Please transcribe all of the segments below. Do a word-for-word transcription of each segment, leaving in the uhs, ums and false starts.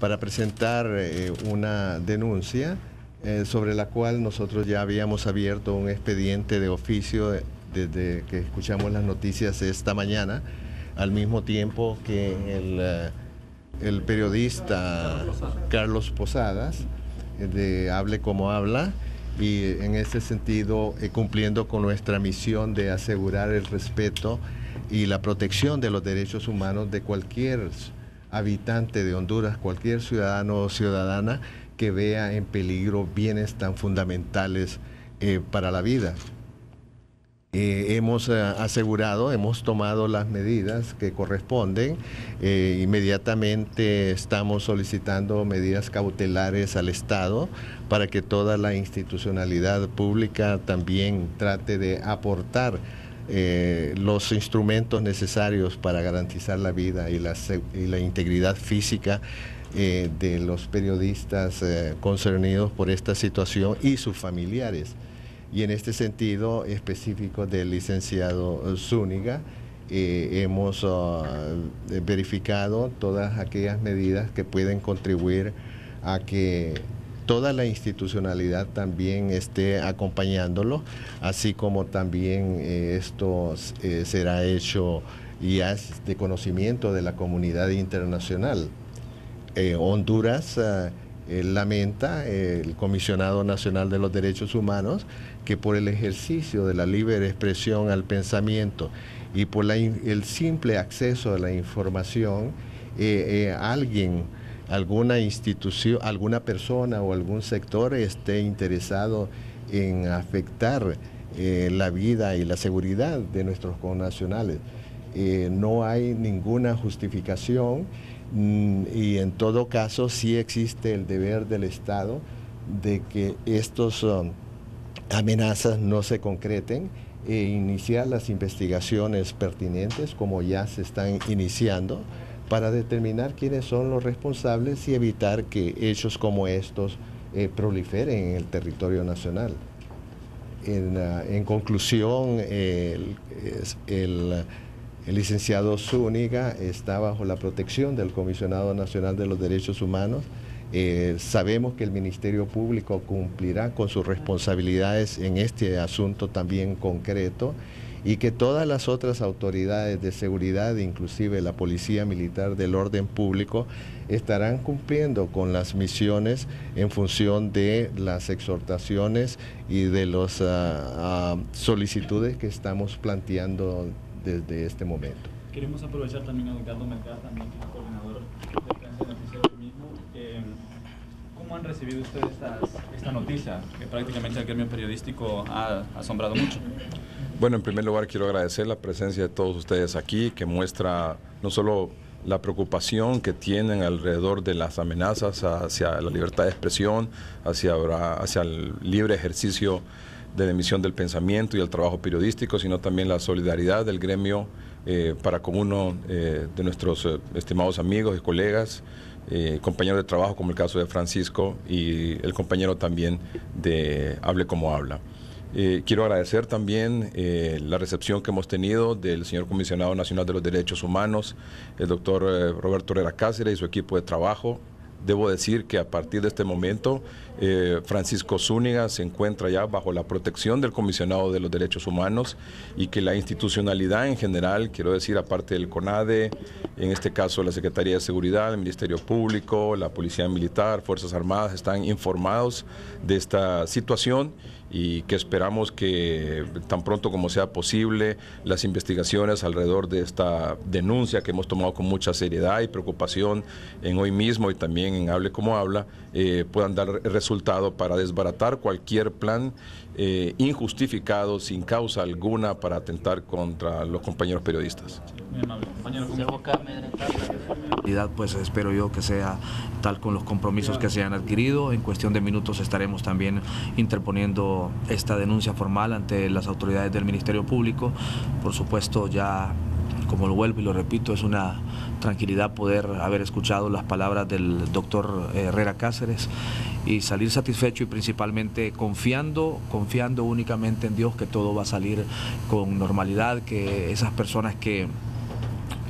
para presentar eh, una denuncia eh, sobre la cual nosotros ya habíamos abierto un expediente de oficio desde que escuchamos las noticias esta mañana, al mismo tiempo que el, eh, el periodista Carlos Posadas, de Hable Como Habla, y en ese sentido eh, cumpliendo con nuestra misión de asegurar el respeto y la protección de los derechos humanos de cualquier habitante de Honduras, cualquier ciudadano o ciudadana que vea en peligro bienes tan fundamentales eh, para la vida. Eh, hemos eh, asegurado, hemos tomado las medidas que corresponden. Eh, inmediatamente estamos solicitando medidas cautelares al Estado para que toda la institucionalidad pública también trate de aportar eh, los instrumentos necesarios para garantizar la vida y la, y la integridad física eh, de los periodistas eh, concernidos por esta situación y sus familiares. Y en este sentido específico del licenciado Zúñiga, eh, hemos uh, verificado todas aquellas medidas que pueden contribuir a que toda la institucionalidad también esté acompañándolo, así como también eh, esto eh, será hecho y es de conocimiento de la comunidad internacional. Eh, Honduras uh, eh, lamenta, eh, el Comisionado Nacional de los Derechos Humanos, que por el ejercicio de la libre expresión al pensamiento y por la, el simple acceso a la información, eh, eh, alguien, alguna institución, alguna persona o algún sector esté interesado en afectar eh, la vida y la seguridad de nuestros connacionales. Eh, no hay ninguna justificación mm, y en todo caso sí existe el deber del Estado de que estos um, amenazas no se concreten e iniciar las investigaciones pertinentes, como ya se están iniciando, para determinar quiénes son los responsables y evitar que hechos como estos eh, proliferen en el territorio nacional. En, uh, en conclusión, el, el, el licenciado Zúñiga está bajo la protección del Comisionado Nacional de los Derechos Humanos. Eh, sabemos que el Ministerio Público cumplirá con sus responsabilidades en este asunto también concreto y que todas las otras autoridades de seguridad, inclusive la Policía Militar del Orden Público, estarán cumpliendo con las misiones en función de las exhortaciones y de las uh, uh, solicitudes que estamos planteando desde este momento. Queremos aprovechar también a Edgardo Melgar, también coordinador de prensa de Noticiero Mismo. Eh, ¿Cómo han recibido ustedes esta, esta noticia que prácticamente el gremio periodístico ha asombrado mucho? Bueno, en primer lugar quiero agradecer la presencia de todos ustedes aquí, que muestra no solo la preocupación que tienen alrededor de las amenazas hacia la libertad de expresión, hacia, hacia el libre ejercicio de la emisión del pensamiento y el trabajo periodístico, sino también la solidaridad del gremio eh, para con uno eh, de nuestros eh, estimados amigos y colegas, eh, compañeros de trabajo, como el caso de Francisco y el compañero también de Hable Como Habla. Eh, quiero agradecer también eh, la recepción que hemos tenido del señor Comisionado Nacional de los Derechos Humanos, el doctor eh, Roberto Herrera Cáceres y su equipo de trabajo. Debo decir que a partir de este momento eh, Francisco Zúñiga se encuentra ya bajo la protección del Comisionado de los Derechos Humanos y que la institucionalidad en general, quiero decir, aparte del CONADE, en este caso la Secretaría de Seguridad, el Ministerio Público, la Policía Militar, Fuerzas Armadas, están informados de esta situación y que esperamos que tan pronto como sea posible las investigaciones alrededor de esta denuncia que hemos tomado con mucha seriedad y preocupación en Hoy Mismo y también en Hable Como Habla eh, puedan dar resultado para desbaratar cualquier plan eh, injustificado, sin causa alguna, para atentar contra los compañeros periodistas. Pues espero yo que sea tal con los compromisos que se han adquirido. En cuestión de minutos estaremos también interponiendo esta denuncia formal ante las autoridades del Ministerio Público. Por supuesto, ya, como lo vuelvo y lo repito, es una tranquilidad poder haber escuchado las palabras del doctor Herrera Cáceres y salir satisfecho y principalmente confiando, confiando únicamente en Dios que todo va a salir con normalidad, que esas personas que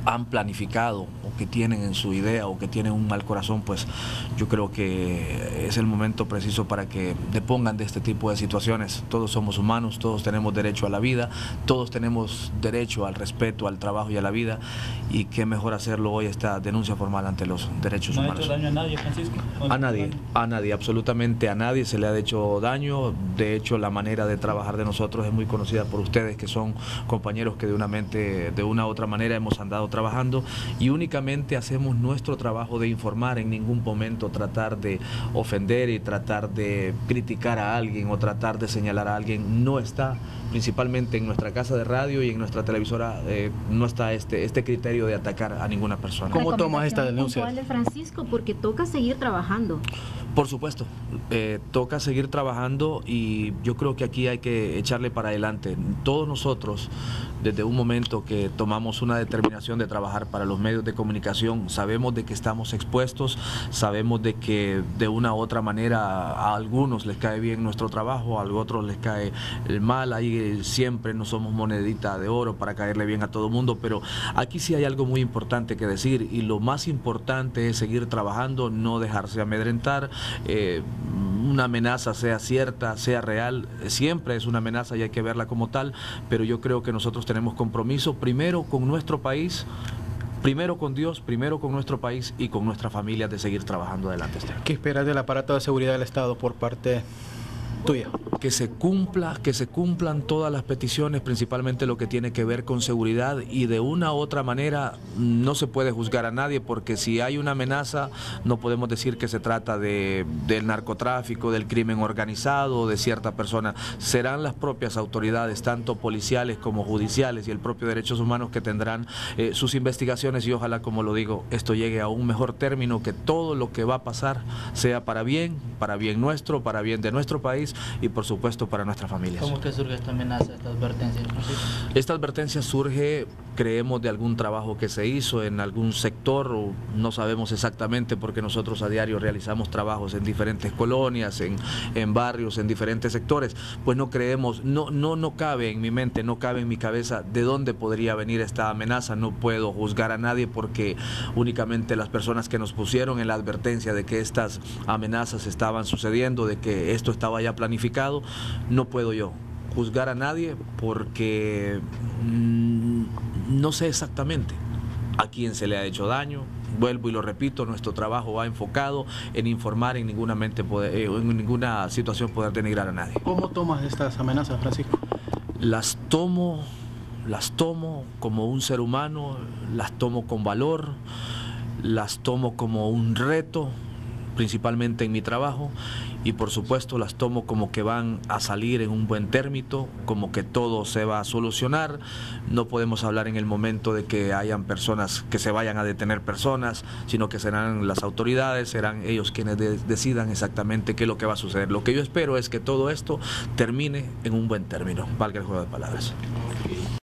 han planificado o que tienen en su idea o que tienen un mal corazón, pues yo creo que es el momento preciso para que depongan de este tipo de situaciones. Todos somos humanos, todos tenemos derecho a la vida, todos tenemos derecho al respeto, al trabajo y a la vida, y qué mejor hacerlo hoy, esta denuncia formal ante los derechos humanos. ¿No ha hecho daño a nadie, Francisco? A nadie, a nadie, absolutamente a nadie se le ha hecho daño. De hecho, la manera de trabajar de nosotros es muy conocida por ustedes, que son compañeros que de una, mente, de una u otra manera hemos andado trabajando, y únicamente hacemos nuestro trabajo de informar, en ningún momento tratar de ofender y tratar de criticar a alguien o tratar de señalar a alguien. No está, principalmente en nuestra casa de radio y en nuestra televisora, eh, no está este, este criterio de atacar a ninguna persona. ¿Cómo tomas esta denuncia? De Francisco, porque toca seguir trabajando. Por supuesto, eh, toca seguir trabajando, y yo creo que aquí hay que echarle para adelante. Todos nosotros, desde un momento que tomamos una determinación de trabajar para los medios de comunicación, sabemos de que estamos expuestos, sabemos de que de una u otra manera a algunos les cae bien nuestro trabajo, a otros les cae mal. Ahí siempre no somos monedita de oro para caerle bien a todo el mundo, pero aquí sí hay algo muy importante que decir, y lo más importante es seguir trabajando, no dejarse amedrentar. Eh, una amenaza, sea cierta, sea real, siempre es una amenaza y hay que verla como tal, pero yo creo que nosotros tenemos compromiso primero con nuestro país, primero con Dios, primero con nuestro país y con nuestra familia, de seguir trabajando adelante. ¿Qué esperas del aparato de seguridad del Estado por parte tuya? Que se cumpla, que se cumplan todas las peticiones, principalmente lo que tiene que ver con seguridad, y de una u otra manera no se puede juzgar a nadie, porque si hay una amenaza no podemos decir que se trata de, del narcotráfico, del crimen organizado, de cierta persona. Serán las propias autoridades, tanto policiales como judiciales y el propio Derechos Humanos, que tendrán eh, sus investigaciones, y ojalá, como lo digo, esto llegue a un mejor término, que todo lo que va a pasar sea para bien, para bien nuestro, para bien de nuestro país y por supuesto para nuestras familias. ¿Cómo es que surge esta amenaza, esta advertencia? Esta advertencia surge, creemos, de algún trabajo que se hizo en algún sector, o no sabemos exactamente, porque nosotros a diario realizamos trabajos en diferentes colonias, en, en barrios, en diferentes sectores. Pues no creemos, no, no, no cabe en mi mente, no cabe en mi cabeza de dónde podría venir esta amenaza. No puedo juzgar a nadie, porque únicamente las personas que nos pusieron en la advertencia de que estas amenazas estaban sucediendo, de que esto estaba ya planificado, no puedo yo juzgar a nadie, porque mmm, no sé exactamente a quién se le ha hecho daño. Vuelvo y lo repito, nuestro trabajo va enfocado en informar, en ninguna mente poder, eh, en ninguna situación poder denigrar a nadie. ¿Cómo tomas estas amenazas, Francisco? Las tomo, las tomo como un ser humano, las tomo con valor, las tomo como un reto, principalmente en mi trabajo, y por supuesto las tomo como que van a salir en un buen término, como que todo se va a solucionar. No podemos hablar en el momento de que hayan personas, que se vayan a detener personas, sino que serán las autoridades, serán ellos quienes de- decidan exactamente qué es lo que va a suceder. Lo que yo espero es que todo esto termine en un buen término, valga el juego de palabras.